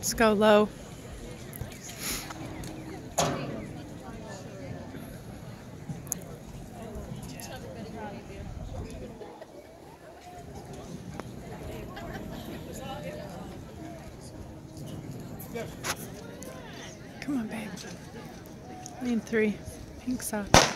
Let's go low. Come on, babe. Lane 3. Pink sock.